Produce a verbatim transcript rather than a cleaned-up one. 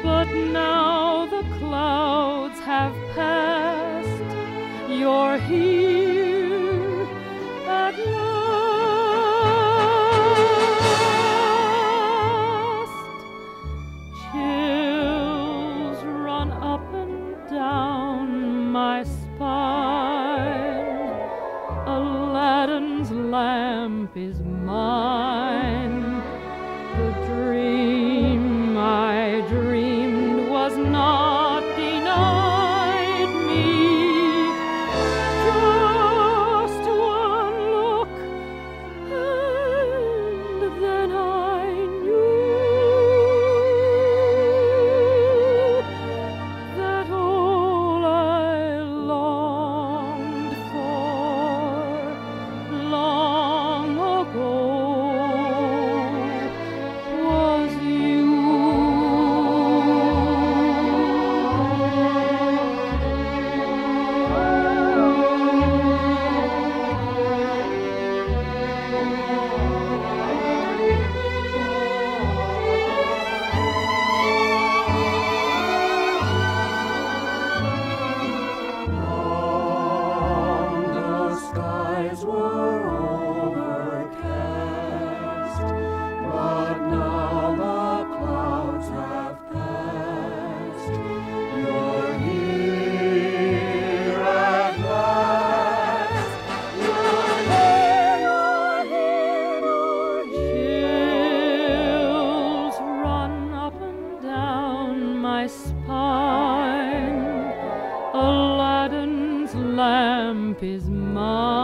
But now the clouds have passed, you're here at last. Chills run up and down my spine. Aladdin's lamp is mine. The dream I dreamed was not denied me. Just one look, and then I knew that all I longed for long ago was you. The skies were overcast, but now the clouds have passed. You're here at last. You're here, you're here, you're Chills run up and down my spine. Aladdin's lamp is mine.